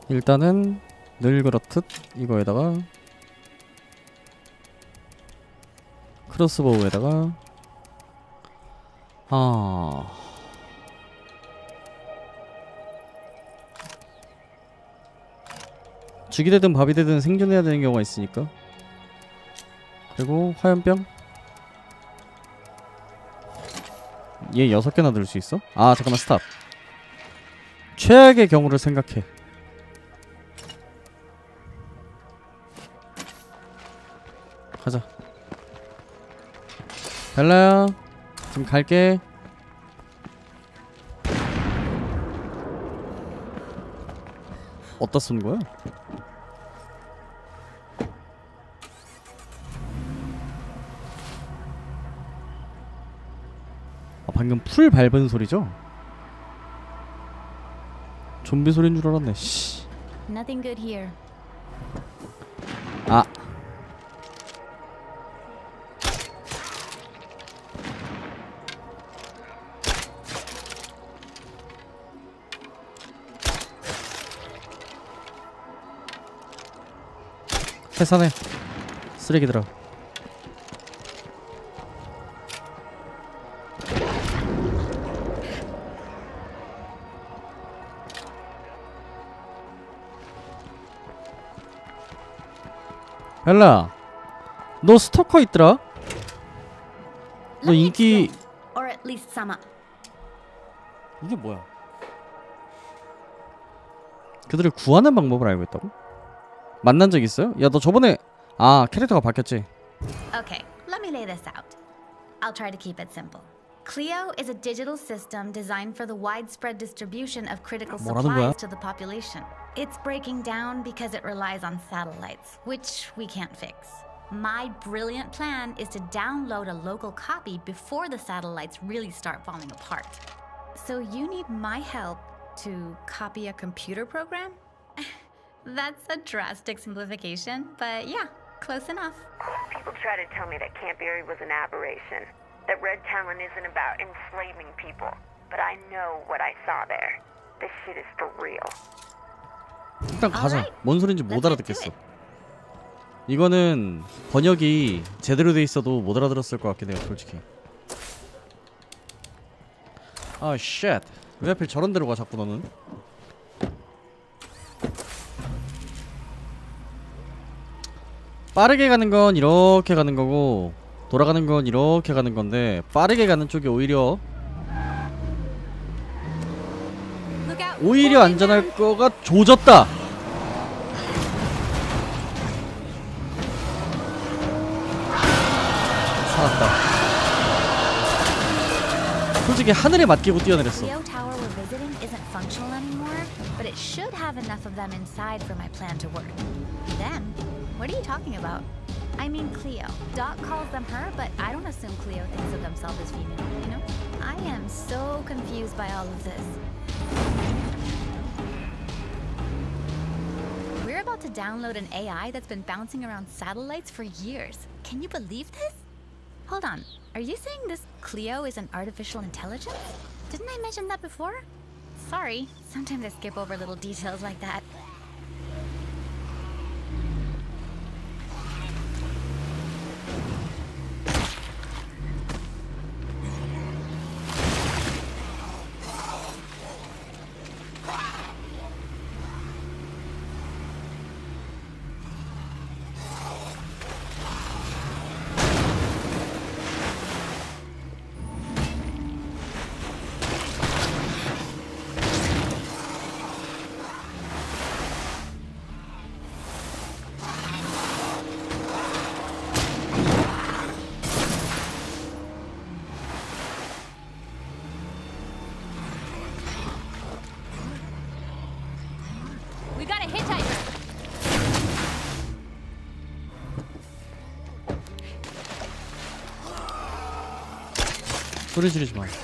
일단은 늘 그렇듯 이거에다가 크로스보우에다가 죽이 되든 밥이 되든 생존해야 되는 경우가 있으니까. 그리고 화염병 얘 6개나 들 수 있어? 아 잠깐만 스탑. 최악의 경우를 생각해. 가자. 벨라야 지금 갈게. 어디다 쏜 거야? 방금 풀 밟은 소리죠? 좀비 소리인 줄 알았네. 씨. Nothing good here. 아. 해산해. 쓰레기들아. 벨라, 너 스토커 있더라? 너 인기... Or at least sum up. 이게 뭐야? 그들을 구하는 방법을 알고 있다고? 만난 적 있어요? 야, 너 저번에... 아, 캐릭터가 바뀌었지? Okay, let me lay this out. I'll try to keep it simple. Clio is a digital system designed for the widespread distribution of critical supplies to the population. It's breaking down because it relies on satellites, which we can't fix. My brilliant plan is to download a local copy before the satellites really start falling apart. So you need my help to copy a computer program? That's a drastic simplification, but yeah, close enough. People try to tell me that Camp Eerie was an aberration, that Red Talon isn't about enslaving people, but I know what I saw there. This shit is for real. 일단 가자. 뭔 소린지 못 알아듣겠어. 이거는 번역이 제대로 돼 있어도 못 알아들었을 것 같긴 해요, 솔직히. 아, 쉣. 왜 하필 저런 데로 가, 자꾸 너는? 빠르게 가는 건 이렇게 가는 거고 돌아가는 건 이렇게 가는 건데 빠르게 가는 쪽이 오히려 안전할 거가 조졌다. 살았다. 솔직히 하늘에 맡기고 뛰어내렸어. Clio Tower we're visiting isn't functional anymore, but it should have enough of them inside for my plan to work. Them? What are you talking about? I mean Clio. Doc calls them her, but I don't assume Clio thinks of themselves as female, you know? I am so confused by all of this. We're about to download an AI that's been bouncing around satellites for years. Can you believe this? Hold on. Are you saying this Clio is an artificial intelligence? Didn't I mention that before? Sorry. Sometimes I skip over little details like that. We got a hitchhiker. 소리 지르지 마.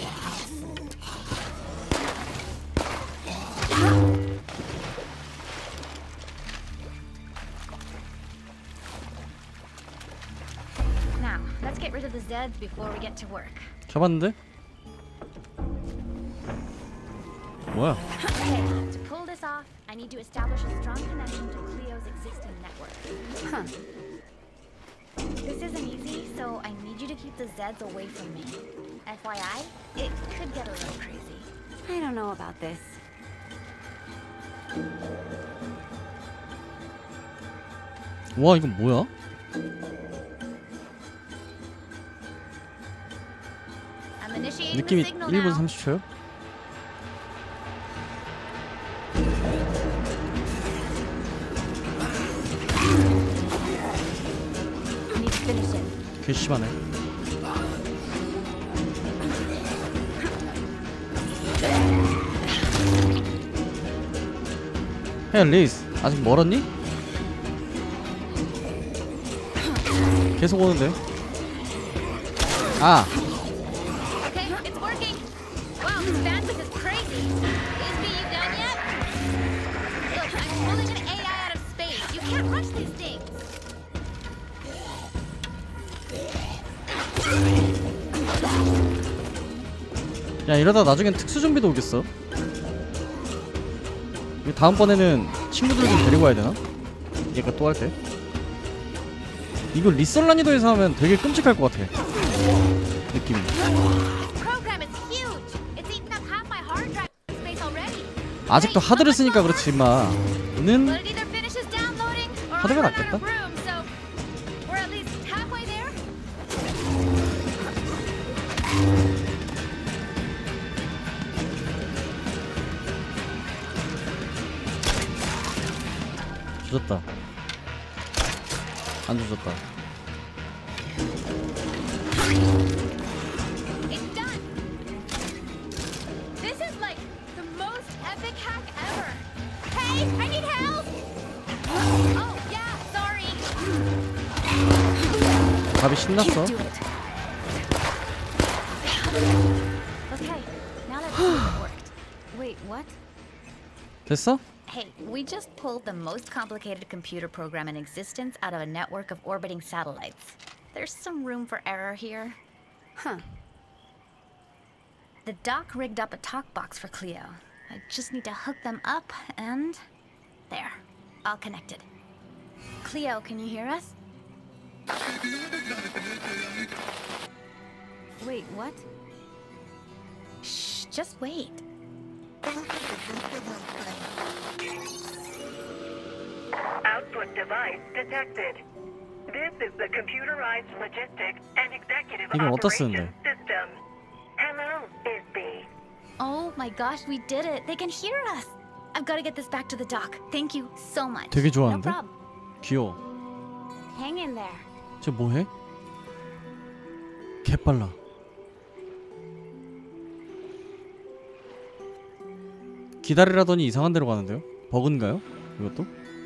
Now, let's get rid of the Zeds before we get to work. 잡았는데? 뭐야? Okay, to pull this off, I need to establish a strong connection to Clio's existing network. Huh. This isn't easy, so I need you to keep the Zeds away from me. FYI, it could get a little crazy. I don't know about this. 와 이건 뭐야? I'm initiating 느낌이 the signal 1분 now. 30초요? I need to finish it. 괘씸하네. 헤이 리스 아직 멀었니? 계속 오는데. 아 Okay, it's working. Wow, this bandwidth is crazy. Isby, you done yet? Look, I'm pulling an AI out of space. You can't rush these things. 야 이러다 나중엔 특수좀비도 오겠어. 이거 다음번에는 친구들 좀 데리고 와야 되나? 얘가 또 할 때. 이거 리썰 난이도에서 하면 되게 끔찍할 것 같아. 느낌이. Program is huge. It's eaten up half my hard drive space already. 아직도 하드를 쓰니까 그렇지만 But 는 it either finishes downloading or I 하드가 run out 낫겠다. of room, so we're at least halfway there. 조졌다. 안 조졌다. It's done. This is like the most epic hack ever. Hey, I need help. Oh, yeah, sorry. 답이 신났어. Do it. Okay, now let's see if it worked. Wait, what? 됐어? Hey, we just pulled the most complicated computer program in existence out of a network of orbiting satellites. There's some room for error here. Huh. The doc rigged up a talk box for Clio. I just need to hook them up and... there. All connected. Clio, can you hear us? Wait, what? Shh, just wait. Output device detected. This is the computerized logistic and executive 이건 어디다 operation 쓰는데? system. Hello, Isby. Oh my gosh, we did it! They can hear us! I've got to get this back to the doc. Thank you so much. 되게 No 좋아하는데? problem. 귀여워. Hang in there. 쟤 뭐해? 개빨라. 기다리라더니 이상한 데로 가는데요? 버그인가요? 이것도?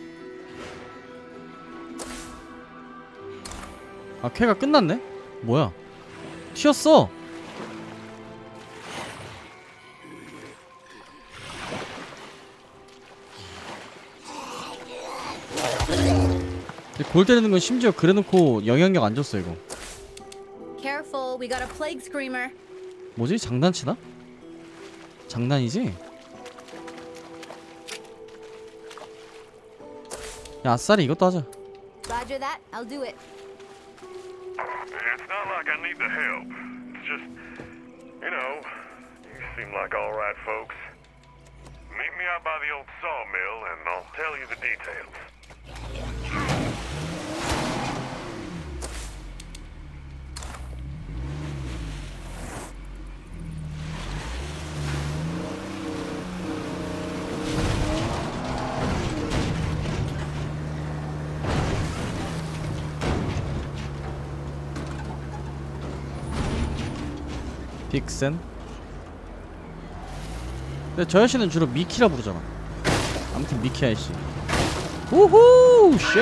아 쾌가 끝났네? 뭐야? 튀었어! 골 때리는 건 심지어 그래놓고 영향력 안 줬어 이거. Careful, we got a plague screamer. 뭐지? 장난치나? 장난이지? 야 아싸리 이것도 하자. Roger that. I'll do it. It's not like I need the help. It's just, you know, you seem like all right folks. Meet me out by the old sawmill and I'll tell you the details. 빅센? 근데 저 아저씨는 주로 미키라 부르잖아. 아무튼 미키 아저씨. 우후! 쉣!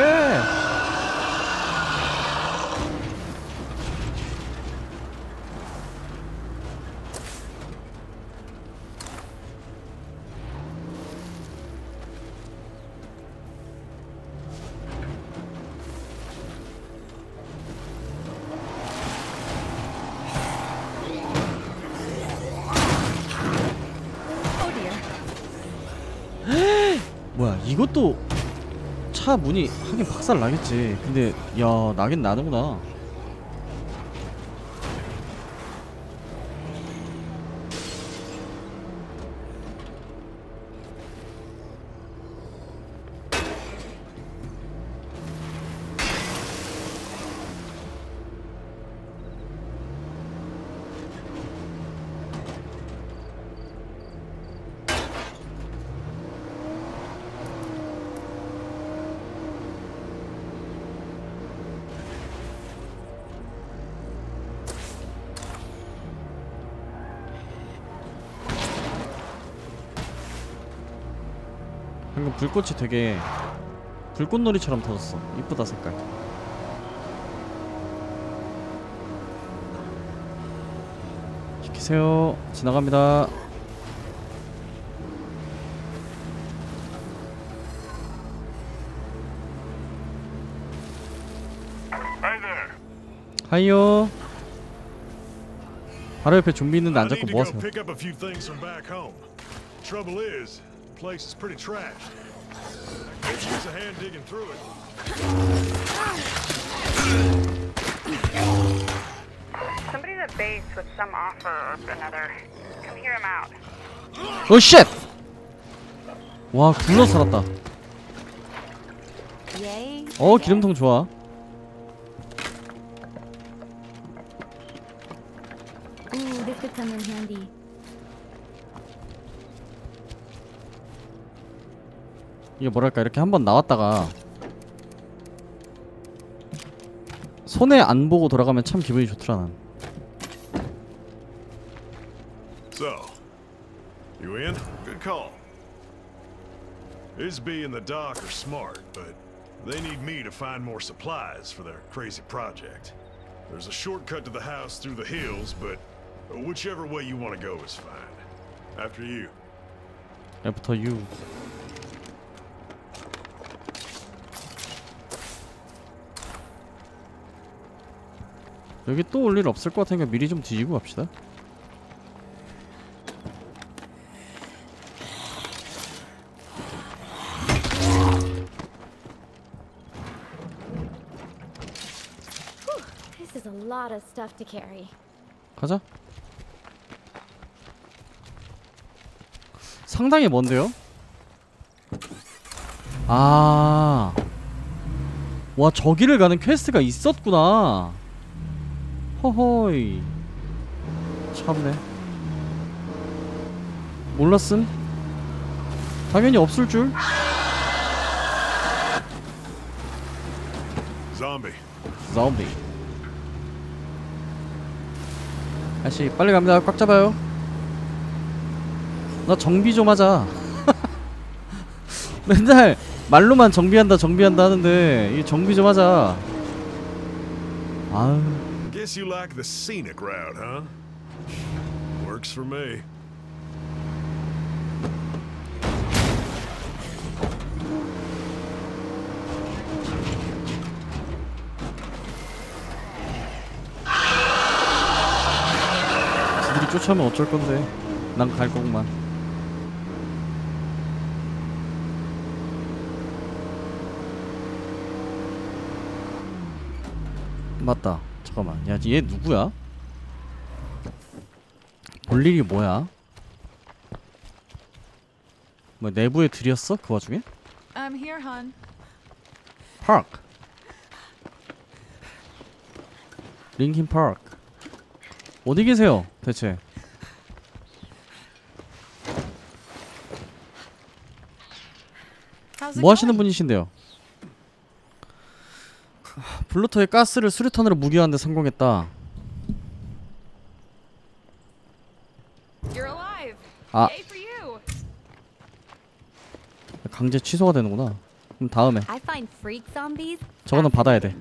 Oh dear. 뭐야 이것도 차 문이 하긴 박살 나겠지. 근데 야 나긴 나는구나. 방금 불꽃이 되게 불꽃놀이처럼 터졌어. 이쁘다 색깔. 시키세요. 지나갑니다. Hey there. 하이요. 바로 옆에 좀비 있는데 안 I 잡고 need to 뭐 go 하세요? pick up a few things from back home. Trouble is, the place is pretty trashed. Could use a hand digging through it. Somebody's at base with some offer or another. Come hear him out. 오 쉣! 와 굴러 살았다. Yay. 기름통 좋아. Ooh, this could come in handy. 이게 뭐랄까 이렇게 한번 나왔다가 손에 안 보고 돌아가면 참 기분이 좋더라 난. So, you in? Good call. Isby and the doc are smart, but they need me to find more supplies for their crazy project. There's a shortcut to the house through the hills, but whichever way you want to go is fine. After you. After you. 여기 또 올 일 없을 것 같으니까 미리 좀 뒤지고 갑시다. This is a lot of stuff to carry. 가자. 상당히 먼데요? 아, 와 저기를 가는 퀘스트가 있었구나. 허허이. 참네. 몰랐음. 당연히 없을 줄. Zombie. 좀비. 아저씨 빨리 갑니다. 꽉 잡아요. 나 정비 좀 하자. 맨날 말로만 정비한다 정비한다 하는데 이 정비 좀 하자. 아유. Guess you like the scenic route, huh? Works for me. 지들이 쫓아오면 어쩔 건데. 난 갈 거구만. 맞다. 잠깐만. 야, 얘 누구야? 볼 일이 뭐야? 뭐 내부에 들였어? 그 와중에? I'm here, hon. 파크. 링킨 파크. 어디 계세요? 대체? How's it 뭐 하시는 going? 분이신데요? 블루터의 가스를 수류탄으로 무기화하는데 성공했다. You're alive. 아, Yay for you. 강제 취소가 되는구나. 그럼 다음에 I find freak zombies. 저거는 받아야 돼.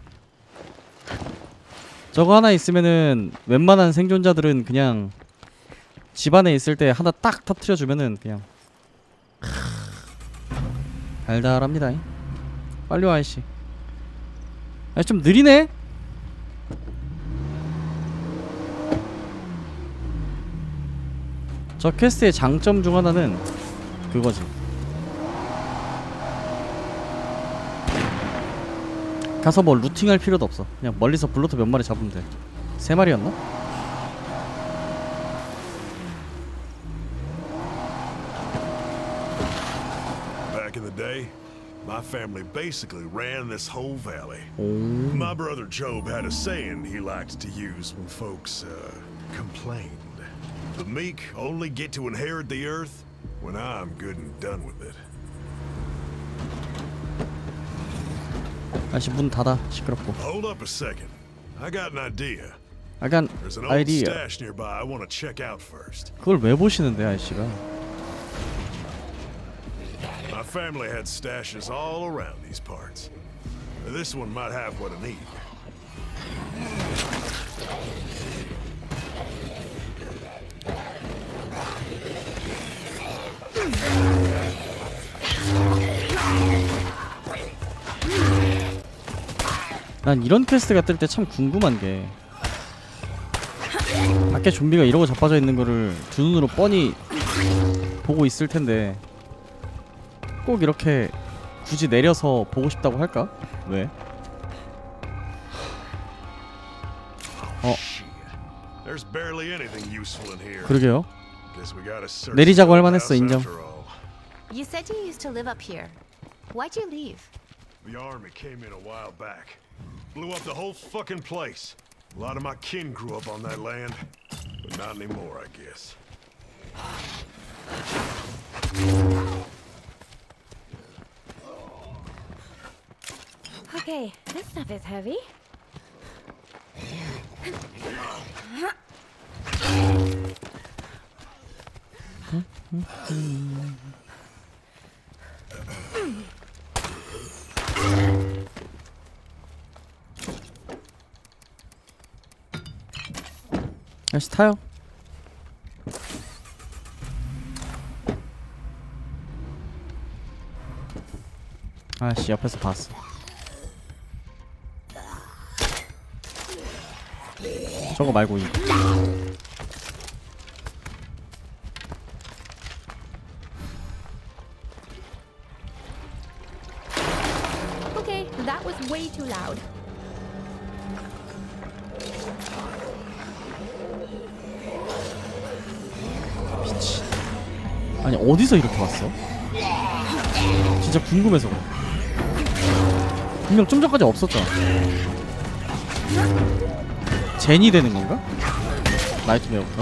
저거 하나 있으면은 웬만한 생존자들은 그냥 집안에 있을 때 하나 딱 터트려주면은 그냥 달달합니다. 빨리 와 아이씨. 아니 좀 느리네? 저 퀘스트의 장점 중 하나는 그거지. 가서 뭐 루팅할 필요도 없어. 그냥 멀리서 블로터 몇 마리 잡으면 돼. 3마리였나? Back in the day, my family basically ran this whole valley. 오. My brother Job had a saying he liked to use when folks complained. The meek only get to inherit the earth when I'm good and done with it. 아저씨 문 닫아. 시끄럽고. Hold up a second. I got an idea. I got There's an old idea. stash nearby I want to check out first. 그걸 왜 보시는데 아저씨가? My family had stashes all around these parts. This one might have what I need. 난 이런 퀘스트가 뜰 때 참 궁금한 게 밖에 좀비가 이러고 자빠져 있는 거를 두 눈으로 뻔히 보고 있을 텐데 꼭 이렇게 굳이 내려서 보고 싶다고 할까? 왜? There's barely anything useful in here. 그러게요. Guess we gotta search 내리자고 할 the 만했어, house 인정. after all. You said you used to live up here. Why'd you leave? The army came in a while back. Blew up the whole fucking place. A lot of my kin grew up on that land, but not anymore, I guess. Okay, this stuff is heavy. 다시 타요. 아씨 옆에서 봤어. 저거 말고 이거. Okay, that was way too loud. 아니 어디서 이렇게 왔어? 진짜 궁금해서 그래. 분명 좀 전까지 없었잖아. 젠이 되는 건가? 나이트메어부터?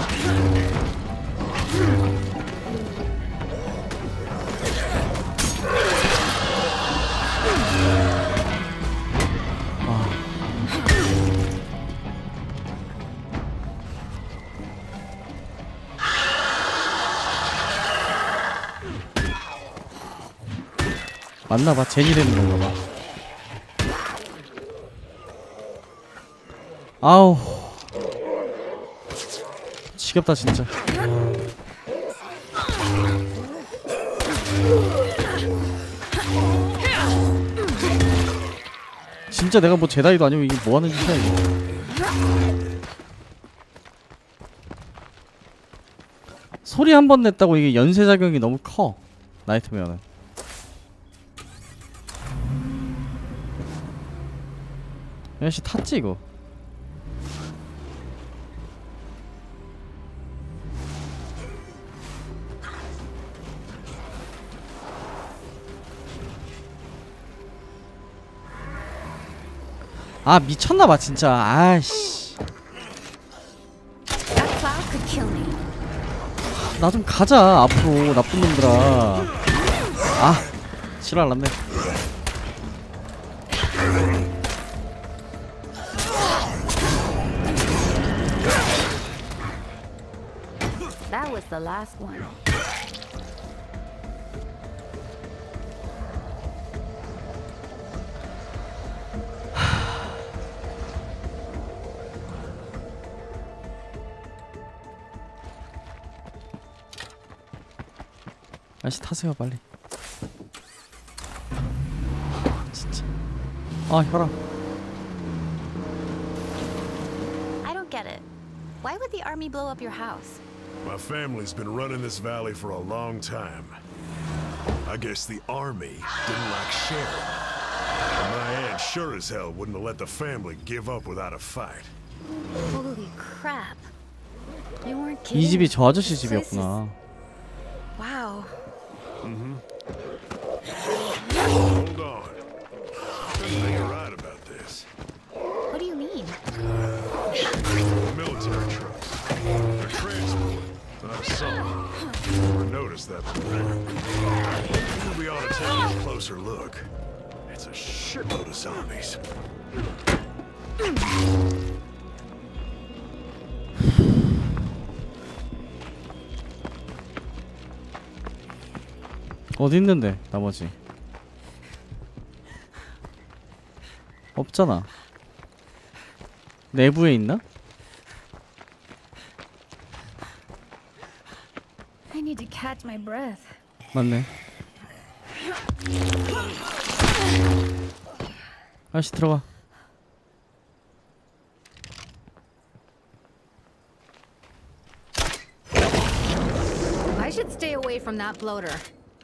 맞나봐. 젠이 되는 건가봐. 아우 지겹다 진짜. 진짜 내가 뭐 제다이도 아니고 이게 뭐하는 짓이야 이거. 소리 한 번 냈다고 이게 연쇄작용이 너무 커. 나이트메어는. 야씨 탔지 이거. 아 미쳤나봐 진짜. 아이씨 That cloud could kill me. 나 좀 가자 앞으로 나쁜 놈들아. 아 싫어할란네. That was the last one. 아저씨 타세요 빨리. 진짜. 아 혈압. I don't get it. Why would the army blow up your house? My family's been running this valley for a long time. I guess the army didn't like sharing. My aunt sure as hell wouldn't have let the family give up without a fight. Holy crap. You weren't 이 kidding. 집이 저 아저씨 This place is- 집이었구나. Wow. Hold on. Couldn't think you're right about this. What do you mean? Military trucks. They're transport, not assault. Never noticed that before. We ought to take a closer look. It's a shitload of zombies. 어디 있는데 나머지? 없잖아. 내부에 있나? I need to catch my breath. 맞네. 아저씨 들어가. I should stay away from that bloater.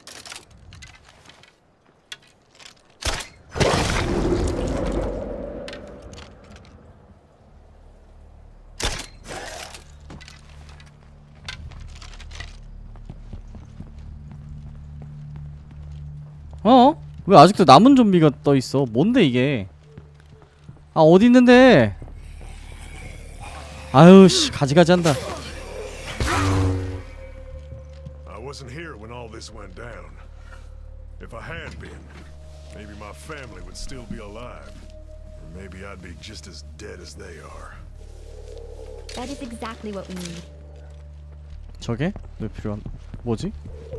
어? 왜 아직도 남은 좀비가 떠 있어? 뭔데 이게? 아 어디 있는데? 아유 씨 가지가지 한다. I wasn't here when all this went down. If I had been, maybe my family would still be alive. Or maybe I'd be just as dead as they are. That is exactly what we need. 저게 왜 필요한? 뭐지?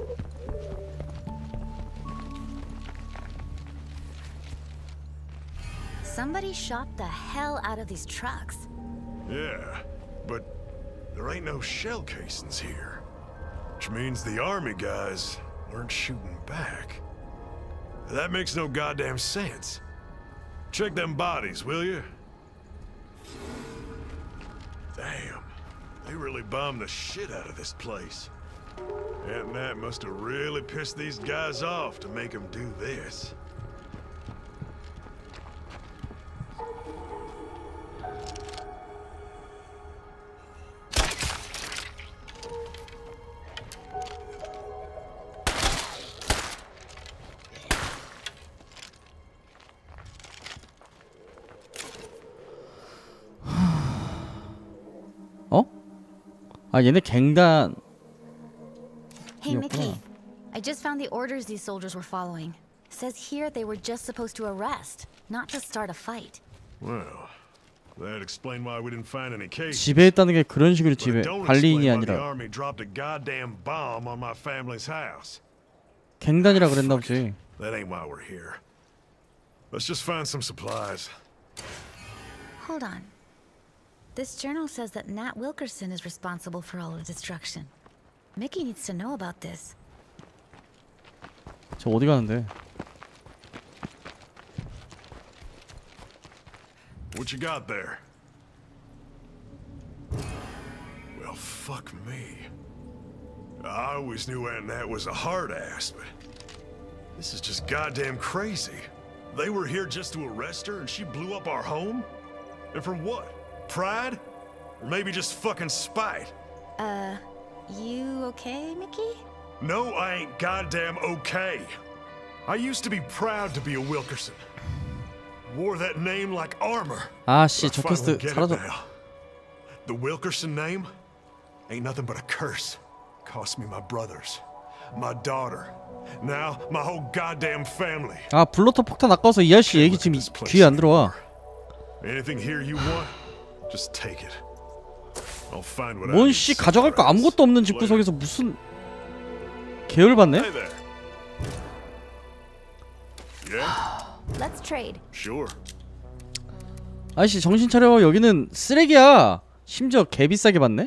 Somebody shot the hell out of these trucks. Yeah, but there ain't no shell casings here. Which means the army guys weren't shooting back. That makes no goddamn sense. Check them bodies, will you? Damn, they really bombed the shit out of this place. Aunt Nat must have really pissed these guys off to make them do this. 어? 아 얘네 갱단. Hey, Mickey. 이었구나. I just found the orders these soldiers were following. Says here they were just supposed to arrest, not to start a fight. Well, that'd explain why we didn't find any cases. 지배했다는 게 그런 식으로 But 지배. it don't 관리인이 explain why the 아니라 army dropped a goddamn bomb on my family's house. 갱단이라 그랬나 보지. That ain't why we're here. Let's just find some supplies. Hold on. This journal says that Nat Wilkerson is responsible for all the destruction. Mickey needs to know about this. 저 어디 가는데? What you got there? Well, fuck me. I always knew Aunt Nat was a hard ass, but this is just goddamn crazy. They were here just to arrest her and she blew up our home? And from what? Pride? Or maybe just fucking spite? You okay, Mickey? No, I ain't goddamn okay. I used to be proud to be a Wilkerson. Wore that name like armor. 아씨 But 저 I finally 퀘스트 get it 사라져. now. The Wilkerson name ain't nothing but a curse. Cost me my brothers, my daughter, now my whole goddamn family. 아 블러터 폭탄 아까워서 이 아저씨 얘기 지금 귀에 안 들어와. Anything here you want, just take it. I'll find what I 뭔 need. 씨 가져갈 거 아무것도 없는 집구석에서 무슨 계열 받네? Hey there. Yeah, Let's trade. sure. 아저씨 정신 차려. 여기는 쓰레기야. 심지어 개 비싸게 받네?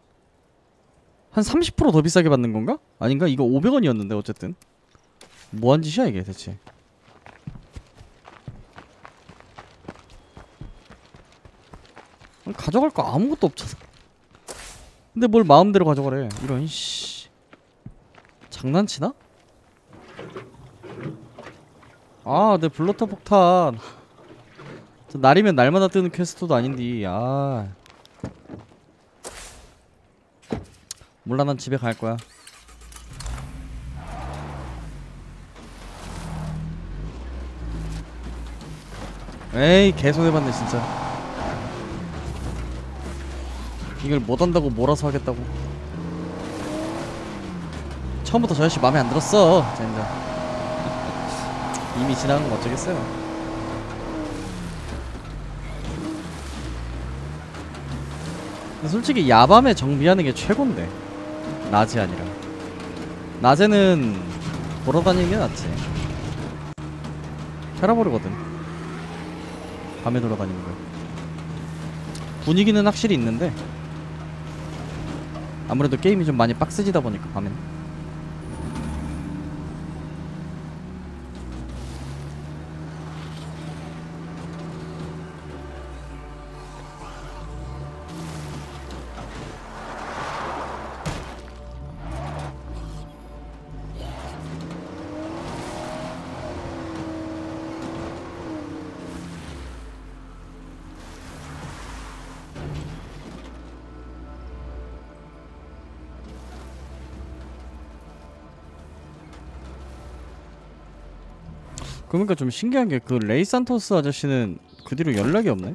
한 30% 더 비싸게 받는 건가? 아닌가? 이거 500원이었는데 어쨌든 뭐한 짓이야 이게 대체. 가져갈 거 아무것도 없잖아. 근데 뭘 마음대로 가져가래. 이런 씨 장난치나? 아, 내 블러터 폭탄. 저 날이면 날마다 뜨는 퀘스트도 아닌데. 아. 몰라, 난 집에 갈 거야. 에이, 개손해봤네 진짜. 이걸 못한다고 몰아서 하겠다고. 처음부터 저 아저씨 마음에 안 들었어 진짜. 이미 지나간 건 어쩌겠어요. 근데 솔직히 야밤에 정비하는 게 최곤데, 낮이 아니라. 낮에는 돌아다니는 게 낫지. 켜라버리거든 밤에 돌아다니는 거. 분위기는 확실히 있는데 아무래도 게임이 좀 많이 빡세지다 보니까 밤에는. 그러니까 좀 신기한 게 그 레이 산토스 아저씨는 그 뒤로 연락이 없네?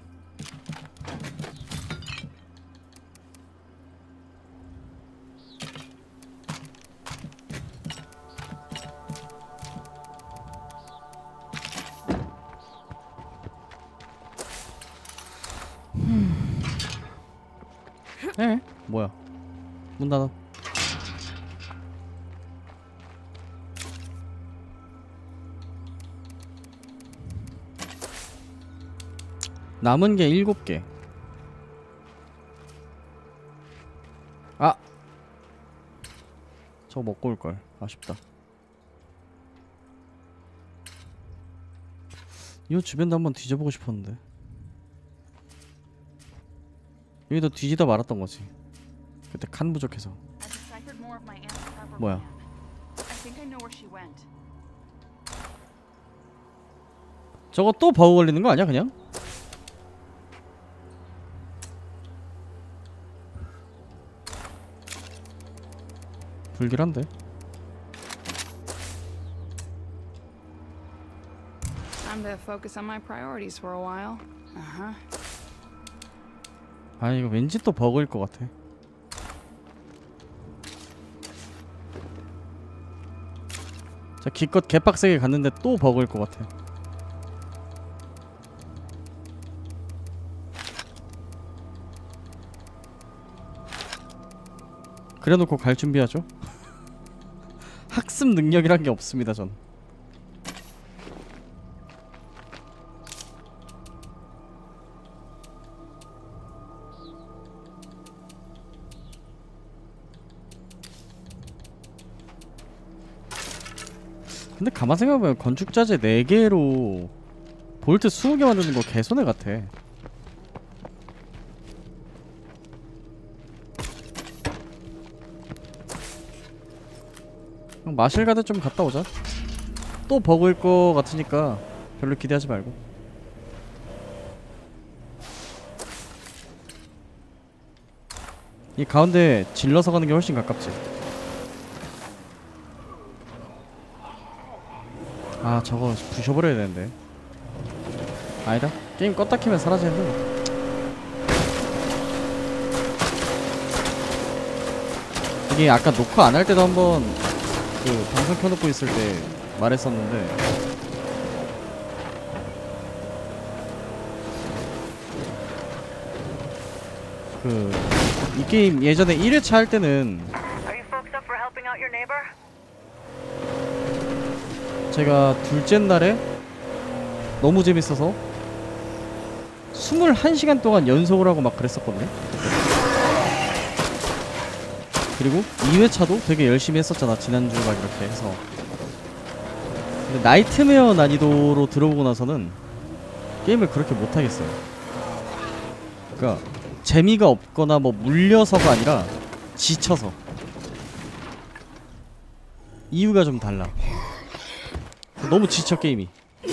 에? 뭐야? 문 닫아. 남은 게 7개. 아! 저거 먹고 올걸. 아쉽다. 이 주변도 한번 뒤져보고 싶었는데. 여기도 뒤지다 말았던 거지. 그때 칸 부족해서. 뭐야? 저거 또 버그 걸리는 거 아니야 그냥? 불길한데? Time to focus on my priorities for a while. 아니 이거 왠지 또 버그일 것 같아. 자 기껏 개빡세게 갔는데 또 버그일 것 같아. 그래놓고 갈 준비하죠. 학습 능력이란 게 없습니다 전. 근데 가만 생각해보면 건축자재 4개로 볼트 20개 만드는 거 개손해 같아. 그냥 마실 가듯 좀 갔다 오자. 또 버그일 거 같으니까 별로 기대하지 말고. 이 가운데 질러서 가는 게 훨씬 가깝지. 아 저거 부셔버려야 되는데. 아니다, 게임 껐다 키면 사라지는데. 이게 아까 녹화 안 할 때도 한번 그 방송 켜놓고 있을 때 말했었는데, 그 이 게임 예전에 1회차 할 때는 제가 둘째 날에 너무 재밌어서 21시간 동안 연속을 하고 막 그랬었거든요. 그리고 2회차도 되게 열심히 했었잖아 지난주 막 이렇게 해서. 근데 나이트메어 난이도로 들어보고 나서는 게임을 그렇게 못하겠어요. 그러니까 재미가 없거나 뭐 물려서가 아니라 지쳐서. 이유가 좀 달라. 너무 지쳐 게임이.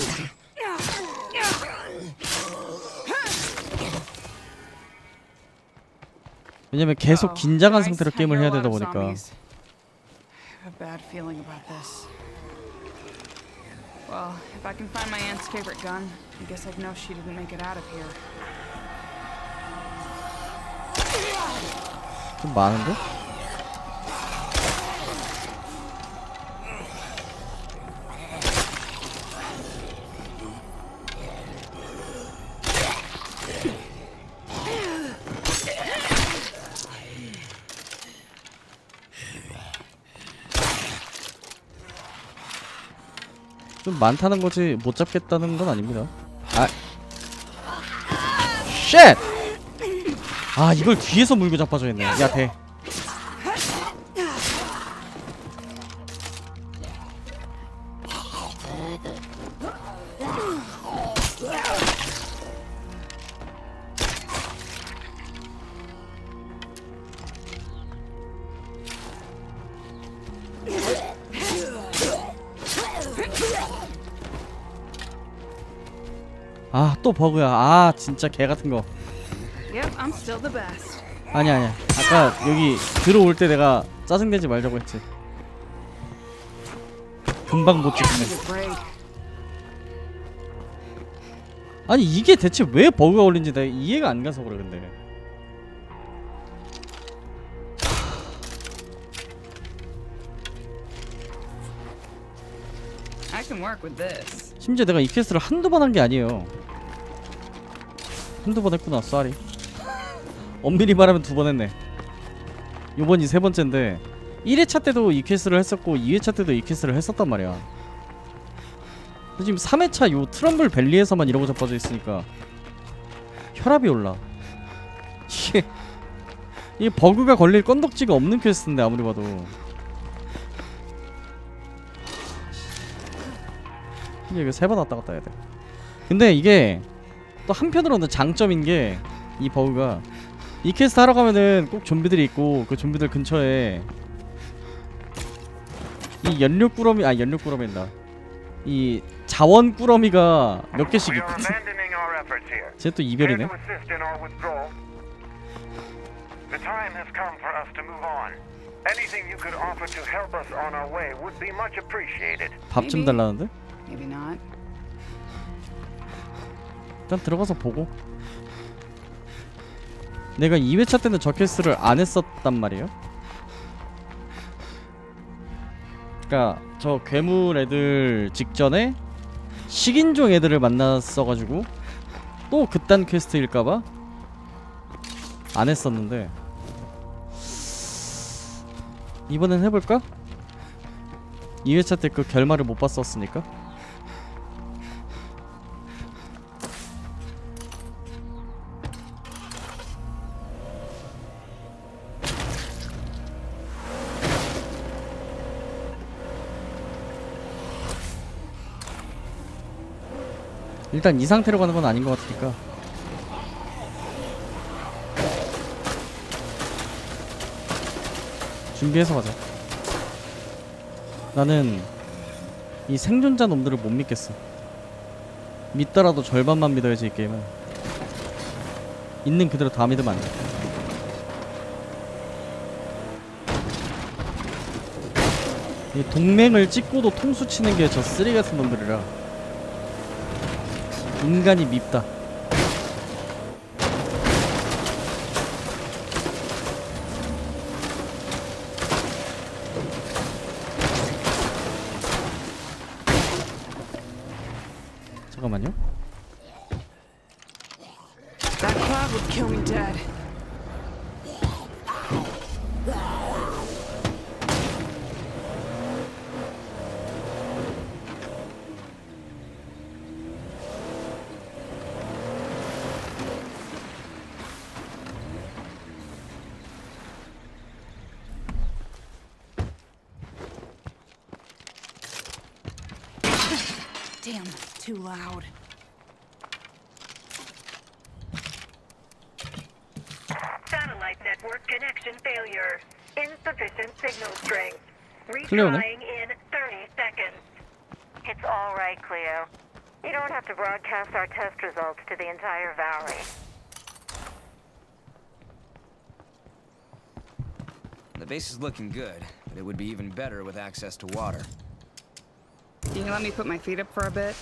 왜냐면 계속 긴장한 상태로 게임을 해야 되다 보니까. Well, if I can find my aunt's favorite gun, I guess I'd know she didn't make it out of here. 좀 많은데? 좀 많다는 거지 못 잡겠다는 건 아닙니다. 아, 쉣! 아 이걸 뒤에서 물고 자빠져 있네. 야 대. 아 또 버그야. 아 진짜 개 같은 거. Yep, I'm still the best. 아니야. 아까 여기 들어올 때 내가 짜증내지 말자고 했지. 금방 못 찍네. 아니 이게 대체 왜 버그가 걸린지 내가 이해가 안 가서 그래. 근데 I can work with this. 심지어 내가 이 퀘스트를 한두 번 한 게 아니에요. 한두 번 했구나. 쏘리. 엄밀히 말하면 두 번 했네. 요번이 세 번째인데 1회차 때도 이 퀘스트를 했었고 2회차 때도 이 퀘스트를 했었단 말이야. 근데 지금 3회차 요 트럼블 밸리에서만 이러고 자빠져 있으니까 혈압이 올라. 이게 버그가 걸릴 건덕지가 없는 퀘스트인데 아무리 봐도. 근데 이거 세 번 왔다 갔다 해야 돼. 근데 이게 또 한편으로는 장점인 게 이 버그가 이 퀘스트 하러 가면은 꼭 좀비들이 있고 그 좀비들 근처에 이 연료꾸러미 연료꾸러미인다. 이 자원꾸러미가 몇 개씩 있거든. 쟤 또 이별이네. The time has come for us to move on. Anything you could offer to help us on our way would be much appreciated. 밥 좀 달라는데? Maybe not. 일단 들어가서 보고. 내가 2회차 때는 저 퀘스트를 안 했었단 말이에요. 그니까 저 괴물 애들 직전에 식인종 애들을 만났어가지고 또 그딴 퀘스트일까봐 안 했었는데 이번엔 해볼까? 2회차 때 그 결말을 못 봤었으니까. 일단 이 상태로 가는 건 아닌 것 같으니까 준비해서 가자. 나는 이 생존자 놈들을 못 믿겠어. 믿더라도 절반만 믿어야지 이 게임은. 있는 그대로 다 믿으면 안 돼. 이 동맹을 찍고도 통수 치는 게 저 쓰레기 같은 놈들이라 인간이 밉다. 잠깐만요. That cloud would kill me dead. Damn, too loud. Satellite network connection failure. Insufficient signal strength. 클리어네? Retrying in 30 seconds. It's all right, Cleo. You don't have to broadcast our test results to the entire valley. The base is looking good, but it would be even better with access to water. Can you let me put my feet up for a bit?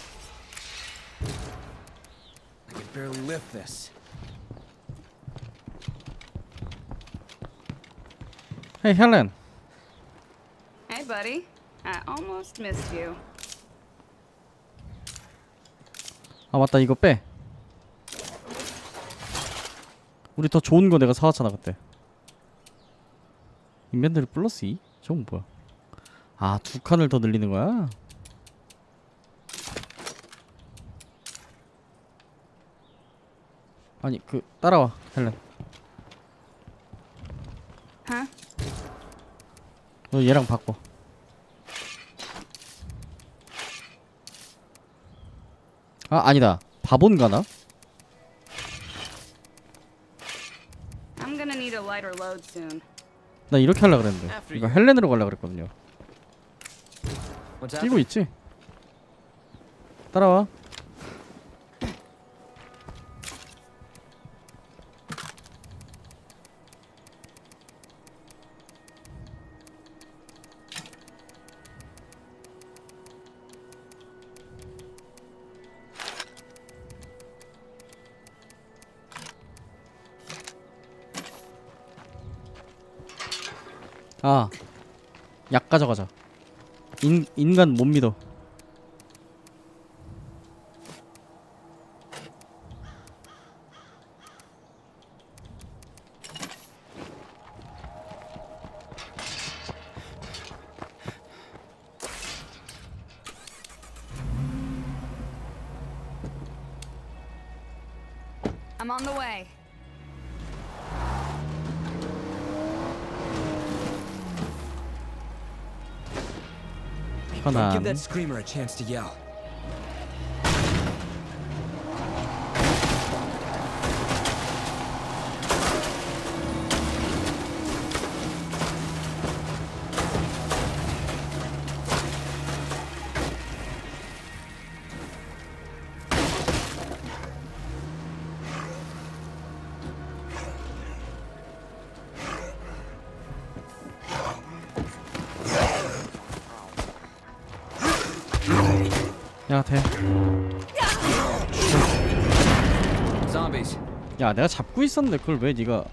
I can barely lift this. Hey, Helen. Hey, buddy. I almost missed you. 아 맞다, 이거 빼. 우리 더 좋은 거 내가 사왔잖아 그때. 인벤토리 플러스 2? 저건 뭐야? 아, 2칸을 더 늘리는 거야? 아니, 따라와, 헬렌. Huh? 너 얘랑 바꿔. 아, 아니다. 바본가나? I'm gonna need a lighter load soon. 나 이렇게 하려고 그랬는데. 이거 헬렌으로 가려고 그랬거든요. 끼고 있지? 따라와. 아, 약 가져가자. 인간 못 믿어. I'm on the way. Don't give that screamer a chance to yell. 야, 돼. Zombies. 야, 내가 잡고 있었는데 그걸 왜 네가?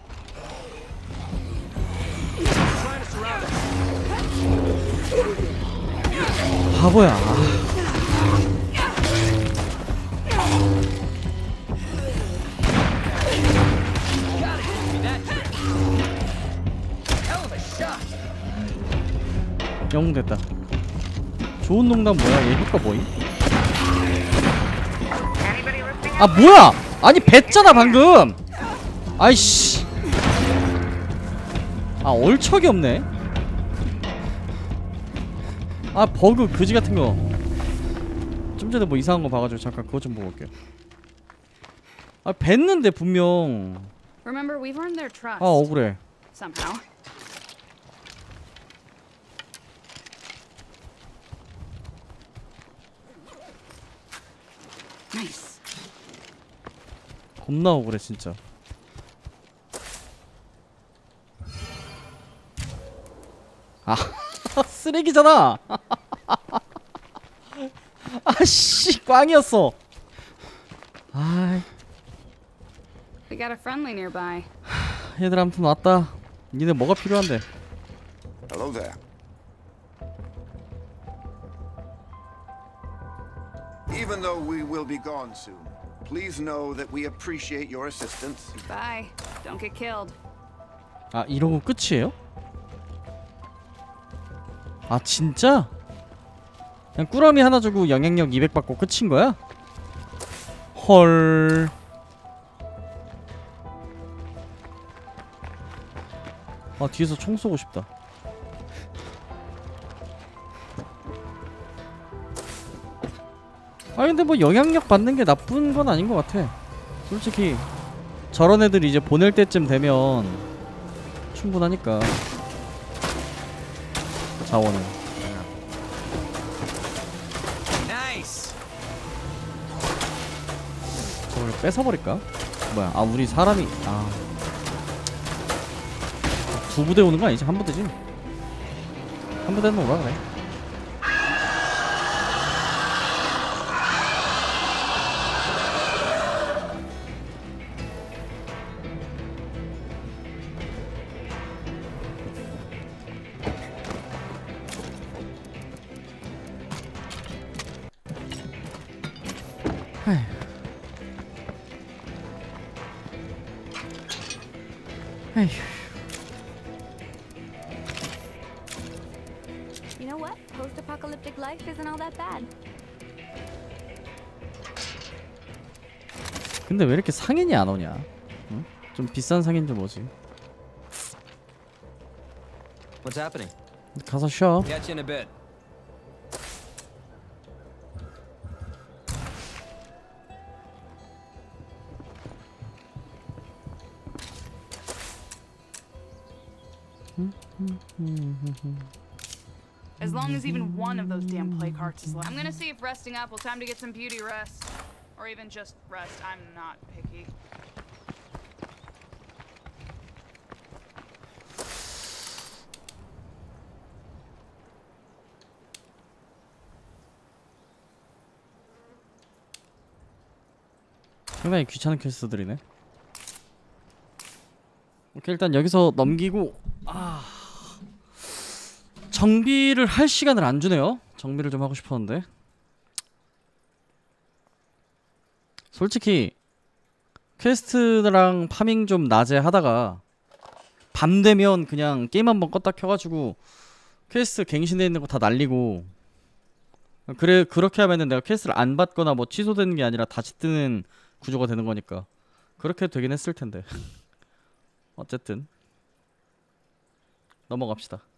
바보야. 영웅 됐다. 좋은 농담 뭐야? 얘 효과 뭐임? 아 뭐야? 아니 뱉잖아 방금. 아이씨. 아 얼척이 없네. 아 버그 그지 같은 거. 좀 전에 뭐 이상한 거 봐가지고 잠깐 그거 좀 보고 올게요. 아 뱉는데 분명. Remember, we've earned their trust. 아 억울해. Somehow. Nice. 겁나 억울해 진짜. 아 쓰레기잖아. 아씨 꽝이었어. 아이. We got a friendly nearby. 얘들 아무튼 왔다. 니네 뭐가 필요한데? Hello there. Even though we will be gone soon, please know that we appreciate your assistance. Bye. Don't get killed. 아 이러고 끝이에요? 아 진짜? 그냥 꾸러미 하나 주고 영향력 200 받고 끝인 거야? 헐. 아 뒤에서 총 쏘고 싶다. 아 근데 뭐 영향력 받는 게 나쁜 건 아닌 것 같아. 솔직히 저런 애들 이제 보낼 때쯤 되면 충분하니까 자원은. 이거 뺏어버릴까? 뭐야? 아 우리 사람이 두 부대 오는 거 아니지? 한 부대지? 한 부대는 오라 그래. 에휴. You know what? Post-apocalyptic life isn't all that bad. 근데 왜 이렇게 상인이 안 오냐? 응? 좀 비싼 상인 좀 오지. What's happening? 가서 쉬어. Catch you in a bit. As long as even one of those damn play carts is left. I'm gonna see if resting up will time to get some beauty rest. Or even just rest. I'm not picky. 상당히 귀찮은 퀘스트들이네. 오케이, 일단 여기서 넘기고 정비를 할 시간을 안 주네요. 정비를 좀 하고 싶었는데. 솔직히 퀘스트랑 파밍 좀 낮에 하다가 밤 되면 그냥 게임 한번 껐다 켜가지고 퀘스트 갱신되어 있는 거 다 날리고, 그래 그렇게 하면은 내가 퀘스트를 안 받거나 뭐 취소되는 게 아니라 다시 뜨는 구조가 되는 거니까 그렇게 되긴 했을 텐데. 어쨌든 넘어갑시다.